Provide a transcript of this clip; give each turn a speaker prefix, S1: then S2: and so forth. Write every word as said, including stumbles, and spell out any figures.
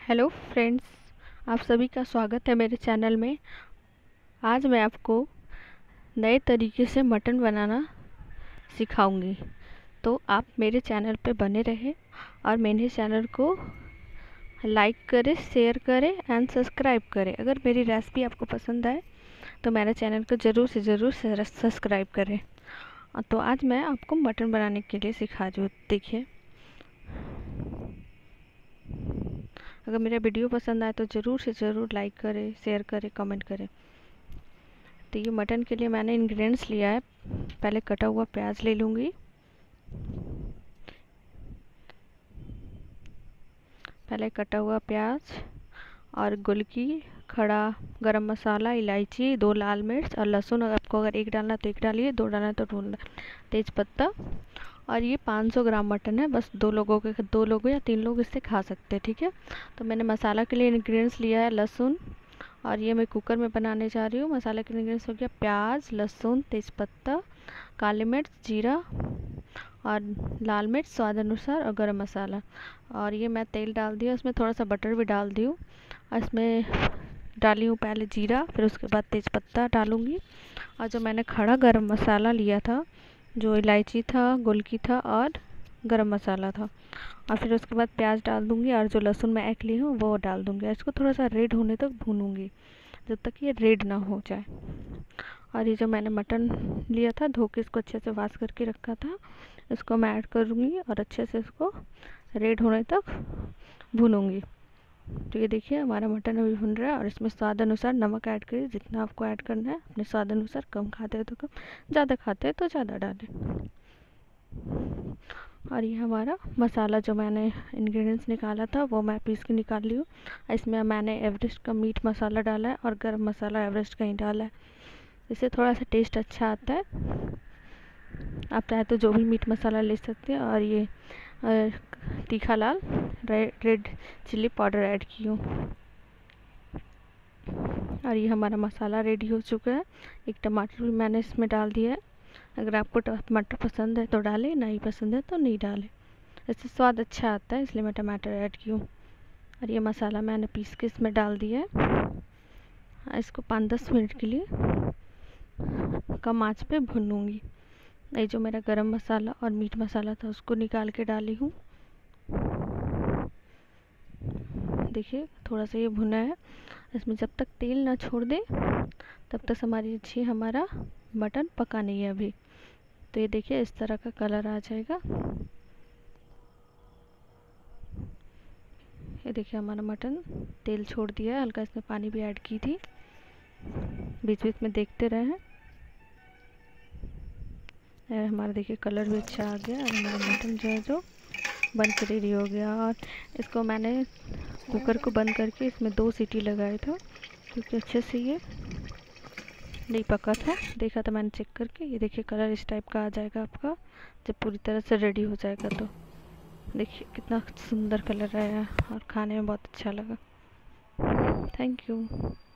S1: Hello friends, आप सभी का स्वागत है मेरे चैनल में। आज मैं आपको नए तरीके से मटन बनाना सिखाऊंगी, तो आप मेरे चैनल पे बने रहें और मेरे चैनल को लाइक करें, शेयर करें एंड सब्सक्राइब करें। अगर मेरी रेसिपी आपको पसंद आए तो मेरे चैनल को ज़रूर से ज़रूर सब्सक्राइब करें। तो आज मैं आपको मटन बनाने के लिए सिखा रही हूँ। देखिए, अगर मेरा वीडियो पसंद आए तो ज़रूर से ज़रूर लाइक करें, शेयर करें, कमेंट करें। तो ये मटन के लिए मैंने इंग्रेडिएंट्स लिया है। पहले कटा हुआ प्याज ले लूँगी, पहले कटा हुआ प्याज और गुलकी, खड़ा गरम मसाला, इलायची, दो लाल मिर्च और लहसुन। आपको अगर एक डालना तो एक डालिए, दो डालना तो दो, तेज पत्ता। और ये पाँच सौ ग्राम मटन है, बस दो लोगों के दो लोग या तीन लोग इससे खा सकते हैं, ठीक है। तो मैंने मसाला के लिए इंग्रेडिएंट्स लिया है लहसुन, और ये मैं कुकर में बनाने जा रही हूँ। मसाला के इंग्रेडिएंट्स हो गया प्याज, लहसुन, तेज़पत्ता, काली मिर्च, जीरा और लाल मिर्च स्वाद अनुसार और गरम मसाला। और ये मैं तेल डाल दिया, उसमें थोड़ा सा बटर भी डाल दी हूँ। इसमें डाली हूँ पहले जीरा, फिर उसके बाद तेज़पत्ता डालूँगी। और जो मैंने खड़ा गरम मसाला लिया था, जो इलायची था, गुलकी था और गरम मसाला था, और फिर उसके बाद प्याज डाल दूँगी और जो लहसुन मैं एक ली हूँ वो डाल दूँगी। इसको थोड़ा सा रेड होने तक भूनूँगी, जब तक ये रेड ना हो जाए। और ये जो मैंने मटन लिया था, धो के इसको अच्छे से वॉश करके रखा था, इसको मैं ऐड करूँगी और अच्छे से इसको रेड होने तक भूनूँगी। तो ये देखिए, हमारा मटन अभी भुन रहा है। और इसमें स्वाद अनुसार नमक ऐड करिए, जितना आपको ऐड करना है अपने स्वाद अनुसार। कम खाते हैं तो कम, ज़्यादा खाते हैं तो ज़्यादा डालें। और ये हमारा मसाला जो मैंने इंग्रेडिएंट्स निकाला था वो मैं पीस के निकाल ली हूँ। इसमें मैंने एवरेस्ट का मीट मसाला डाला है और गरम मसाला एवरेस्ट का ही डाला है, इससे थोड़ा सा टेस्ट अच्छा आता है। आप चाहे तो जो भी मीट मसाला ले सकते हैं। और ये तीखा लाल रेड चिल्ली पाउडर ऐड की हूँ। और ये हमारा मसाला रेडी हो चुका है। एक टमाटर भी मैंने इसमें डाल दिया है। अगर आपको टमाटर पसंद है तो डालें, नहीं पसंद है तो नहीं डालें, इससे स्वाद अच्छा आता है, इसलिए मैं टमाटर ऐड की हूँ। और ये मसाला मैंने पीस के इसमें डाल दिया है। इसको पाँच दस मिनट के लिए कम आंच पे भूनूंगी। ये जो मेरा गरम मसाला और मीट मसाला था उसको निकाल के डाली हूँ। देखिए, थोड़ा सा ये भुना है। इसमें जब तक तेल ना छोड़ दे तब तक हमारी अच्छी हमारा मटन पका नहीं है अभी। तो ये देखिए, इस तरह का कलर आ जाएगा। ये देखिए, हमारा मटन तेल छोड़ दिया है, हल्का इसमें पानी भी ऐड की थी। बीच बीच में देखते रहे हैं। हमारा देखिए कलर भी अच्छा आ गया और हमारा मटन जो है जो बन के रेडी हो गया। और इसको मैंने कुकर को बंद करके इसमें दो सीटी लगाए था, क्योंकि अच्छे से ये नहीं पका था। देखा था मैंने चेक करके। ये देखिए, कलर इस टाइप का आ जाएगा आपका जब पूरी तरह से रेडी हो जाएगा। तो देखिए कितना सुंदर कलर आया और खाने में बहुत अच्छा लगा। Thank you.